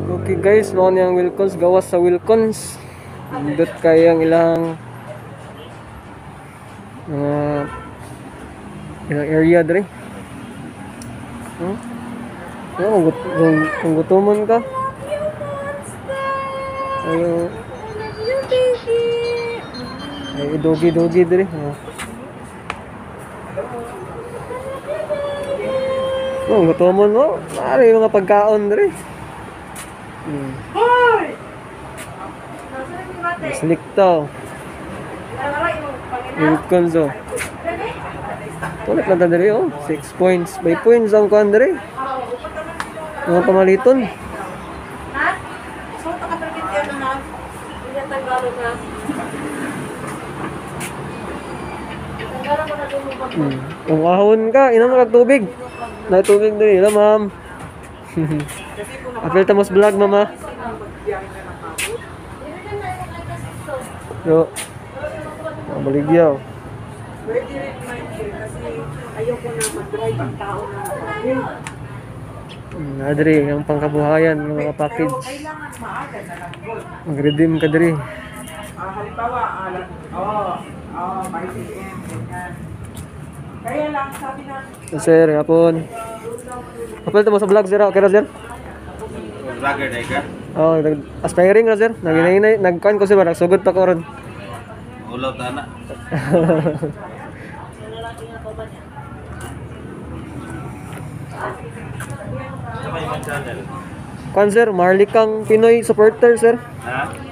Okay guys, mo ni ang Wilcons gawas sa Wilcons. Indot kay ang ilang ilang area dre. Kung gutomon ka. Ayo. Ay dogi dre. Kung gutomon mo, mari mga pagkaon dre. Hoy! Slick to. Wilcons oh. Ulit na tadari oh. 6 points. 5 points ang kuhan dali. Mga pamaliton. Kung kahon ka, inam ka tubig. Na tubig dali. Ila ma'am. Apel tamos vlog mama. Yo. Mabaligyaw. Pwede rin man kasi ayoko na mag-drive ang tao na Adri, ang pangkabuhayan ng mga package. kailangan maaga na lang yun. Mag-redeem ka diri. Halimbawa, by 6 AM, ganyan. Kaya lang, sabi na, Sir, hapon. Apel tamo sa vlog sir. Okay ra sir? Vlogger na ka? Oh, aspiring ra sir. Nagkuhan ko sir, nagsugod pa ko ron. Ulaw ta na. Sa may channel. Kuhan sir, Marlikang Pinoy supporter sir. Ha?